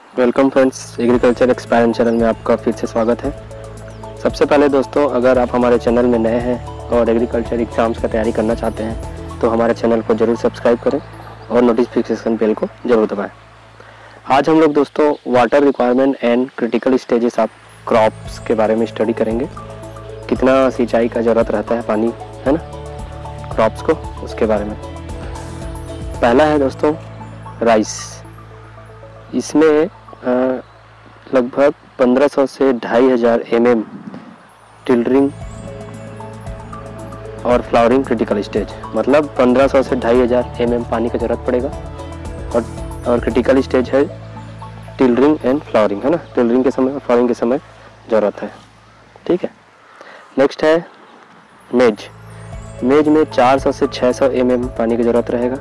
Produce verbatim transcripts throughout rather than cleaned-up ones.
Welcome friends, agriculture aspirant channel में आपका फिर से स्वागत है। सबसे पहले दोस्तों, अगर आप हमारे चैनल में नए हैं और एग्रीकल्चर एग्ज़ाम्स का तैयारी करना चाहते हैं तो हमारे चैनल को ज़रूर सब्सक्राइब करें और नोटिफिकेशन बेल को ज़रूर दबाएं। आज हम लोग दोस्तों water requirement and critical stages of crops के बारे में स्टडी करेंगे। कितना सिंचाई का ज़रूरत रहता है, पानी है ना, क्रॉप्स को, उसके बारे में। पहला है दोस्तों राइस। इसमें लगभग पंद्रह सौ से ढाई हज़ार एम एम टिल्डरिंग और फ्लावरिंग क्रिटिकल स्टेज, मतलब पंद्रह सौ से ढाई हज़ार एम एम पानी का ज़रूरत पड़ेगा। और और क्रिटिकल स्टेज है टिल्डरिंग एंड फ्लावरिंग, है ना, टिल्डरिंग के समय और फ्लावरिंग के समय ज़रूरत है। ठीक है। नेक्स्ट है मेज। मेज में चार सौ से छह सौ एम एम पानी की ज़रूरत रहेगा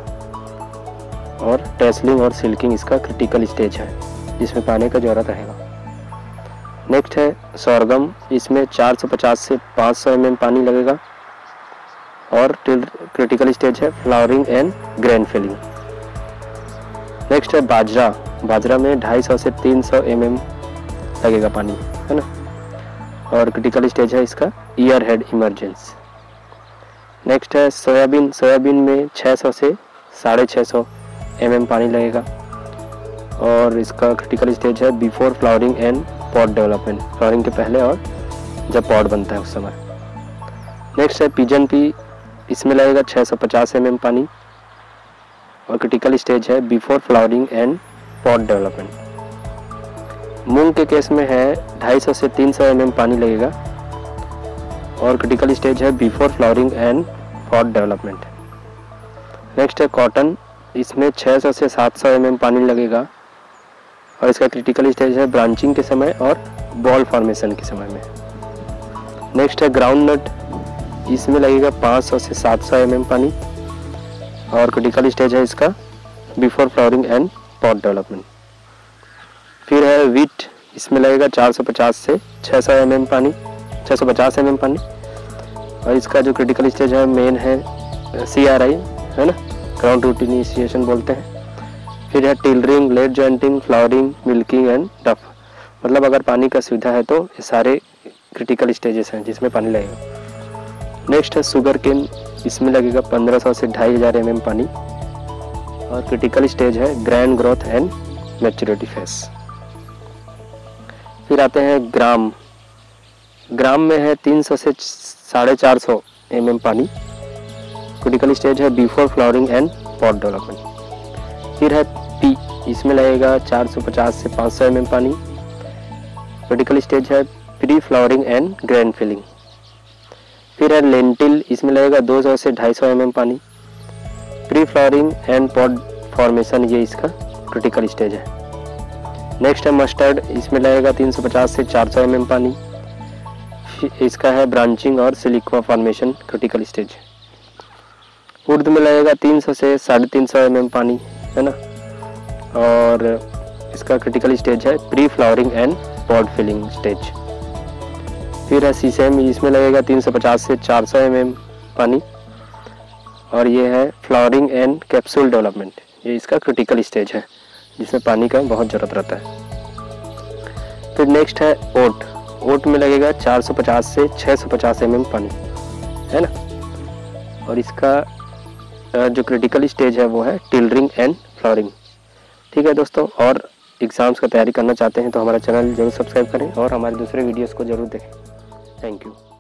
और टेसलिंग और सिल्किंग इसका क्रिटिकल स्टेज है जिसमें पानी का ज़रूरत रहेगा। नेक्स्ट है सोरगम। इसमें चार सौ पचास से पाँच सौ एम एम पानी लगेगा और क्रिटिकल स्टेज है flowering and grain filling. Next है बाजरा। बाजरा में ढाई सौ से तीन सौ एम एम लगेगा पानी, है ना, और क्रिटिकल स्टेज है इसका ईयर हेड इमरजेंस। नेक्स्ट है सोयाबीन। सोयाबीन में छह सौ से साढ़े छः सौ एम एम पानी लगेगा और इसका क्रिटिकल स्टेज है before flowering and pod development, flowering के पहले और जब पॉट बनता है उस समय। नेक्स्ट है पिजन पी। इसमें लगेगा छह सौ पचास एम एम पानी और क्रिटिकल स्टेज है before flowering and pod development. मूंग के केस में है ढाई सौ से तीन सौ एम एम पानी लगेगा और क्रिटिकल स्टेज है before flowering and pod development. Next है कॉटन। इसमें छह सौ से सात सौ एम एम पानी लगेगा और इसका क्रिटिकल स्टेज है ब्रांचिंग के समय और बॉल फॉर्मेशन के समय में। नेक्स्ट है ग्राउंड नट। इसमें लगेगा पाँच सौ से सात सौ एम एम पानी और क्रिटिकल स्टेज है इसका before flowering and pod development. फिर है वीट। इसमें लगेगा चार सौ पचास से छह सौ एम एम पानी, छह सौ पचास एम एम पानी और इसका जो क्रिटिकल स्टेज है मेन है सी आर आई, है ना, ग्राउंड रूट इनिशिएशन बोलते हैं। फिर है tillering, late jointing, flowering, milking and dough, मतलब अगर पानी का सुविधा है तो ये सारे क्रिटिकल स्टेजेस हैं जिसमें पानी लगेगा। नेक्स्ट है शुगर केन। इसमें लगेगा पंद्रह सौ से ढाई हज़ार एम एम पानी और क्रिटिकल स्टेज है grand growth and maturity phase. फिर आते हैं ग्राम। ग्राम में है तीन सौ से साढ़े चार सौ एम एम पानी, क्रिटिकल स्टेज है before flowering and pod development. फिर है पी। इसमें लगेगा चार सौ पचास से पाँच सौ एम एम पानी, क्रिटिकल स्टेज है pre flowering and grain filling. फिर है लेंटिल। इसमें लगेगा दो सौ से ढाई सौ एम एम पानी, pre flowering and pod formation, ये इसका क्रिटिकल स्टेज है। नेक्स्ट है मस्टर्ड। इसमें लगेगा तीन सौ पचास से चार सौ एम एम पानी, इसका है ब्रांचिंग और सिलिक्वा फॉर्मेशन क्रिटिकल स्टेज। उर्द में लगेगा तीन सौ से साढ़े तीन सौ एम एम पानी, है ना, और इसका क्रिटिकल स्टेज है pre flowering and pod filling stage. फिर है सीसेम। इसमें लगेगा तीन सौ पचास से चार सौ एम एम पानी और ये है फ्लावरिंग एंड कैप्सूल डेवलपमेंट, ये इसका क्रिटिकल स्टेज है जिसमें पानी का बहुत ज़रूरत रहता है। फिर नेक्स्ट है ओट। ओट में लगेगा चार सौ पचास से छह सौ पचास एम एम पानी, है ना, और इसका जो क्रिटिकल स्टेज है वो है टिल्डरिंग एंड फ्लावरिंग। ठीक है दोस्तों, और एग्ज़ाम्स का तैयारी करना चाहते हैं तो हमारा चैनल जरूर सब्सक्राइब करें और हमारे दूसरे वीडियोस को जरूर देखें। Thank you.